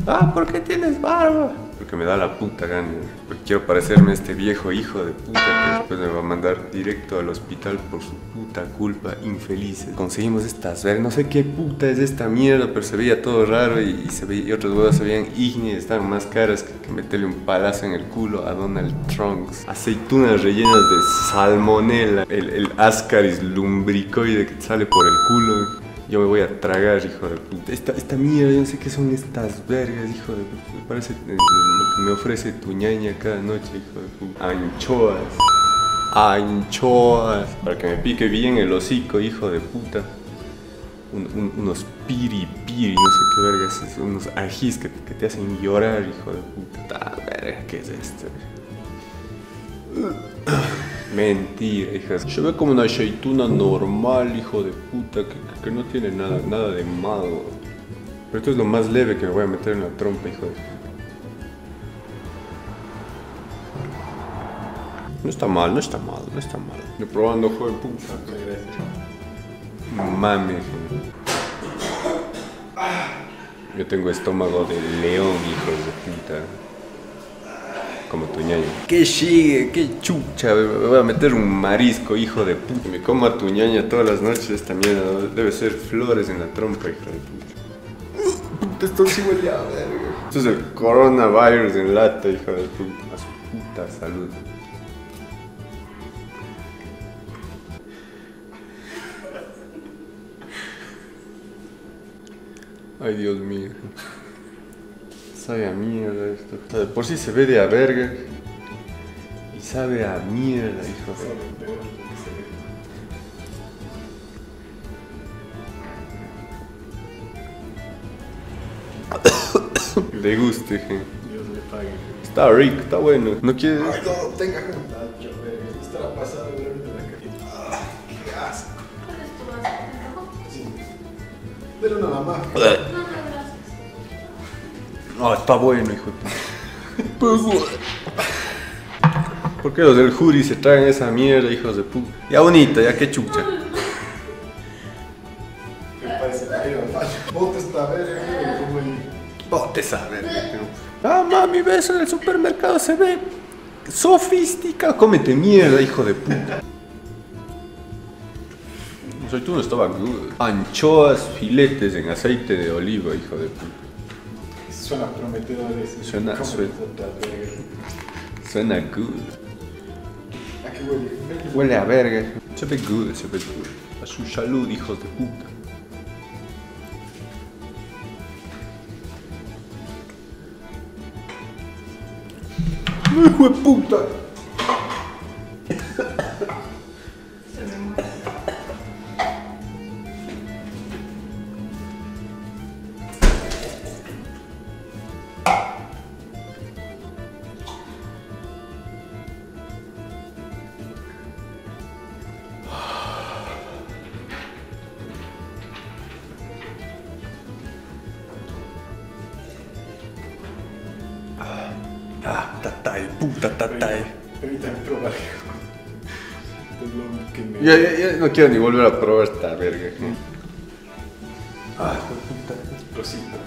Ah, ¿por qué tienes barba? Porque me da la puta gana. Porque quiero parecerme a este viejo hijo de puta que después me va a mandar directo al hospital por su puta culpa, infelices. Conseguimos estas vergas, no sé qué puta es esta mierda, pero se veía todo raro y otras huevas se veían ígneas, estaban más caras que meterle un palazo en el culo a Donald Trump. Aceitunas rellenas de salmonela, el ascaris lumbricoide que te sale por el culo. Yo me voy a tragar, hijo de puta. Esta mierda, yo no sé qué son estas vergas, hijo de puta. Me parece lo que me ofrece tu ñaña cada noche, hijo de puta. Anchoas. Anchoas. Para que me pique bien el hocico, hijo de puta. Unos piri, no sé qué vergas. Unos ajís que te hacen llorar, hijo de puta. Verga, ¿qué es esto? Mentira, hija. Se ve como una aceituna normal, hijo de puta, que no tiene nada de malo. Pero esto es lo más leve que me voy a meter en la trompa, hijo de puta. No está mal. Estoy probando, hijo de puta. Mames. Yo tengo estómago de león, hijo de puta. Como tu ñaña. ¿Qué sigue? ¿Qué chucha? Me voy a meter un marisco, hijo de puta. Me como a tu ñaña todas las noches esta mierda. Debe ser flores en la trompa, hijo de puta. Puta, esto sí huele a verga. Esto es el coronavirus en lata, hijo de puta. A su puta salud. Ay, Dios mío. Sabe a mierda esto. O sea, de por sí se ve de a verga. Y sabe a mierda, hijo de... Deguste, je. Dios le pague. Está rico, está bueno. ¿No quieres? Ay, no, tenga contacto, estará pasado de la carita. Qué asco. ¿Cuál es tu vaso? Sí. Pero nada más. No, gracias. No, está bueno, hijo de puta. ¿Por qué los del jury se tragan esa mierda, hijos de puta? Ya bonita, ya qué chucha. ¿Qué parece? Bote esta verga, como el... Bote esa verga. Ah, mami, ves, en el supermercado se ve sofisticado. Cómete mierda, hijo de puta. O sea, tú no estaba good. Anchoas, filetes en aceite de oliva, hijo de puta. Suena prometedor ese. Suena good. ¿A qué huele? Huele a verga. Se ve good. A su salud, hijos de puta. ¡Hijo de puta! Tatay, puta tatay. Permítame probar. Es lo que me... Ya no quiero ni volver a probar esta verga. Ah, puta. Rosita.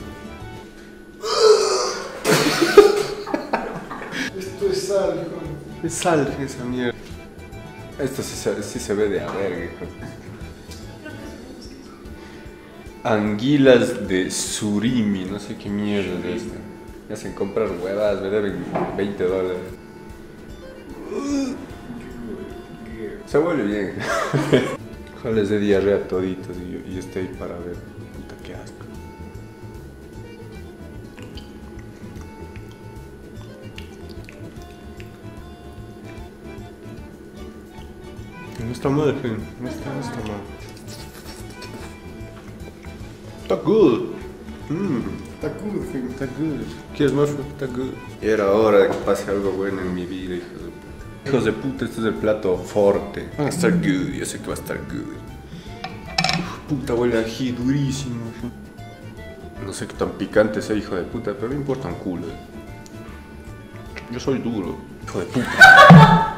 Esto es sal, hijo. Es sal esa mierda. Esto sí se ve de a verga, hijo. Anguilas de surimi, no sé qué mierda de esto. Me hacen comprar huevas, me deben $20. Se vuelve bien. Ojalá les dé diarrea a toditos y yo esté ahí para ver. Puta, qué asco. No está mal, gente. No está mal. Está good. Está cool, hijo. Está good. ¿Quieres más? Está good. Y era hora de que pase algo bueno en mi vida, hijos de puta. Hijos de puta, este es el plato fuerte. Va a estar good, yo sé que va a estar good. Uf, puta, huele a ají durísimo. No sé qué tan picante sea, hijo de puta, pero me importa un culo. Yo soy duro, hijo de puta.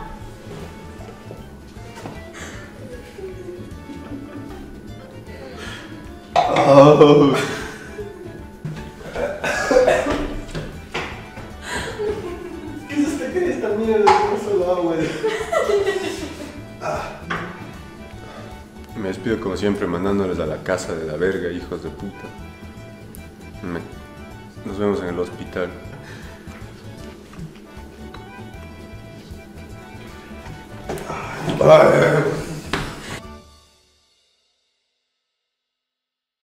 Oh. mierda, por el agua. Me despido como siempre mandándoles a la casa de la verga, hijos de puta. Nos vemos en el hospital. Ay.